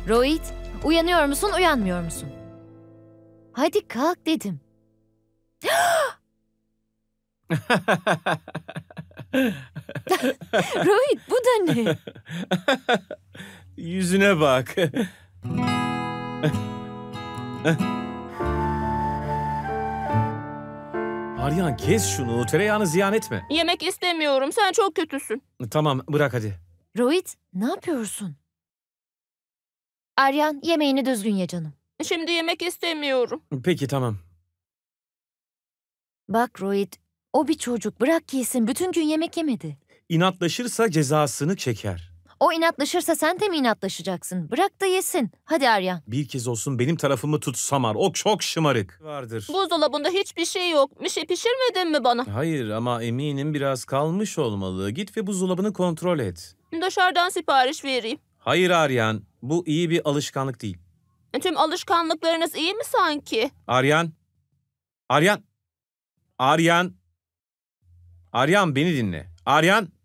Rohit, uyanıyor musun, uyanmıyor musun? Hadi kalk dedim. Rohit, bu da ne? Yüzüne bak. Aryan, kes şunu. Tereyağını ziyan etme. Yemek istemiyorum. Sen çok kötüsün. Tamam, bırak hadi. Rohit, ne yapıyorsun? Aryan, yemeğini düzgün ye canım. Şimdi yemek istemiyorum. Peki, tamam. Bak Rohit, o bir çocuk. Bırak yesin. Bütün gün yemek yemedi. İnatlaşırsa cezasını çeker. O inatlaşırsa sen de mi inatlaşacaksın? Bırak da yesin. Hadi Aryan. Bir kez olsun benim tarafımı tut Samar. O çok şımarık. Vardır. Buzdolabında hiçbir şey yok. Bir şey pişirmedin mi bana? Hayır ama eminim biraz kalmış olmalı. Git ve buzdolabını kontrol et. Dışarıdan sipariş vereyim. Hayır Aryan, bu iyi bir alışkanlık değil. Tüm alışkanlıklarınız iyi mi sanki? Aryan. Aryan. Aryan. Aryan, beni dinle. Aryan.